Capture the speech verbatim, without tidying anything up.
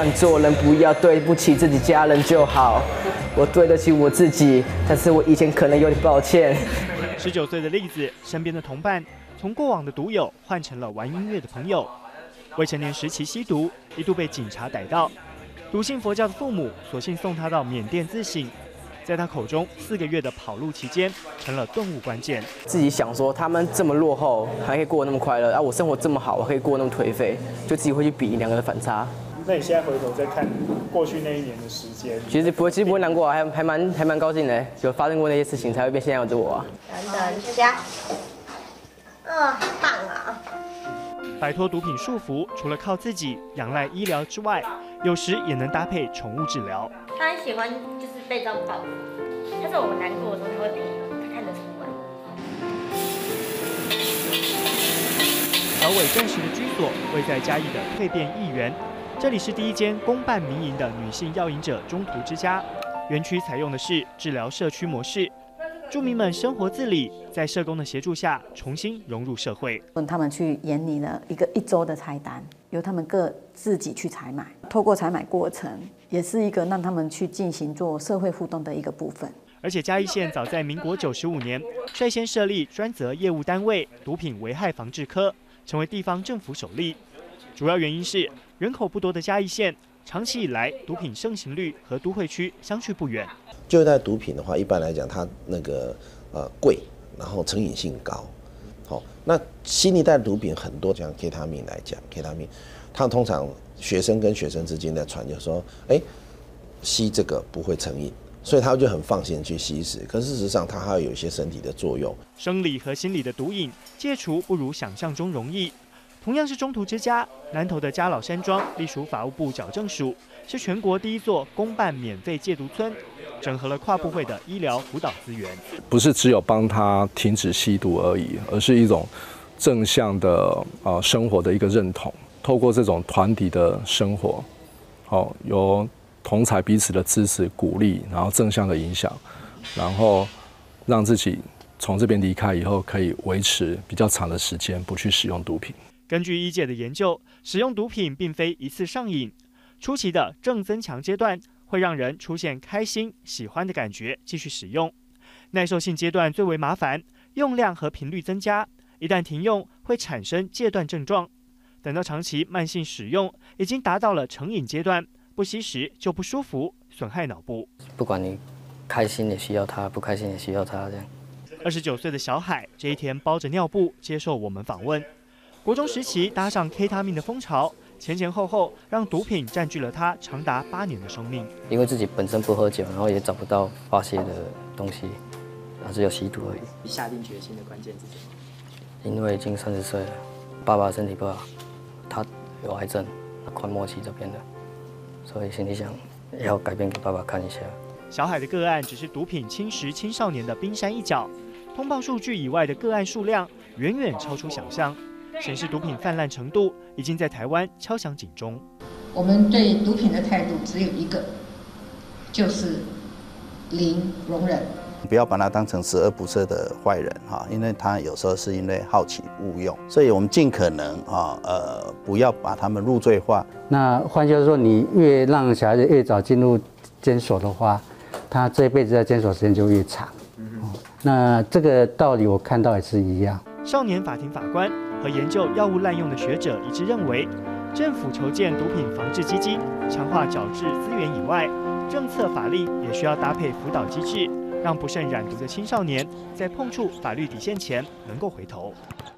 样做人，不要对不起自己家人就好。我对得起我自己，但是我以前可能有点抱歉。 十九岁的栗子，身边的同伴从过往的毒友换成了玩音乐的朋友。未成年时期吸毒，一度被警察逮到。笃信佛教的父母索性送他到缅甸自省。在他口中，四个月的跑路期间成了顿悟关键。 自己想说，他们这么落后，还可以过得那么快乐，啊，我生活这么好，我可以过那么颓废，就自己会去比两个的反差。 那你现在回头再看过去那一年的时间， 其实不会，其实不会难过啊，还还蛮还蛮高兴的，有发生过那些事情，才会变现在的我啊。 等等下，嗯，好棒啊！ 摆脱毒品束缚，除了靠自己仰赖医疗之外，有时也能搭配宠物治疗。 他很喜欢就是被这样抱，但是我们难过的时候他会陪，他看得出来。 小伟正式的居所位在嘉义的蜕变艺园，这里是第一间公办民营的女性药瘾者中途之家。园区采用的是治疗社区模式，住民们生活自理，在社工的协助下重新融入社会。 他们去研拟了一个一周的菜单，由他们各自己去采买，透过采买过程，也是一个让他们去进行做社会互动的一个部分。 而且嘉义县早在民国九十五年率先设立专责业务单位毒品危害防治科，成为地方政府首例。主要原因是人口不多的嘉义县，长期以来毒品盛行率和都会区相去不远。 就在毒品的话，一般来讲，它那个呃贵，然后成瘾性高。好、哦，那新一代的毒品很多，像 K 他命来讲 ，K 他命，它通常学生跟学生之间的传，就说，哎，吸这个不会成瘾，所以他就很放心去吸食。可事实上，它还有一些身体的作用。 生理和心理的毒瘾戒除不如想象中容易。同样是中途之家，南投的嘉老山庄隶属法务部矫正署，是全国第一座公办免费戒毒村，整合了跨部会的医疗辅导资源。 不是只有帮他停止吸毒而已，而是一种正向的呃生活的一个认同。透过这种团体的生活，好、哦、由同侪彼此的支持、鼓励，然后正向的影响，然后让自己从这边离开以后，可以维持比较长的时间不去使用毒品。 根据医界的研究，使用毒品并非一次上瘾，初期的正增强阶段会让人出现开心、喜欢的感觉，继续使用。耐受性阶段最为麻烦，用量和频率增加，一旦停用会产生戒断症状。等到长期慢性使用，已经达到了成瘾阶段，不吸食就不舒服，损害脑部。 不管你开心也需要它，不开心也需要它，这样。 二十九岁的小海这一天包着尿布接受我们访问。国中时期搭上 K 他命的风潮，前前后后让毒品占据了他长达八年的生命。 因为自己本身不喝酒，然后也找不到发泄的东西，然后只有吸毒而已。 你下定决心的关键是什么？ 因为已经三十岁了，爸爸身体不好，他有癌症，快末期这边的，所以心里想要改变给爸爸看一下。 小海的个案只是毒品侵蚀青少年的冰山一角，通报数据以外的个案数量远远超出想象。显示毒品泛滥程度已经在台湾敲响警钟。 我们对毒品的态度只有一个，就是零容忍。 不要把它当成十恶不赦的坏人哈，因为他有时候是因为好奇误用，所以我们尽可能啊呃不要把他们入罪化。 那换句话说，你越让小孩子越早进入监所的话，他这辈子在监所时间就越长。嗯、那这个道理我看到也是一样。 少年法庭法官和研究药物滥用的学者一致认为，政府筹建毒品防治基金，强化矫治资源以外，政策法令也需要搭配辅导机制，让不慎染毒的青少年在碰触法律底线前能够回头。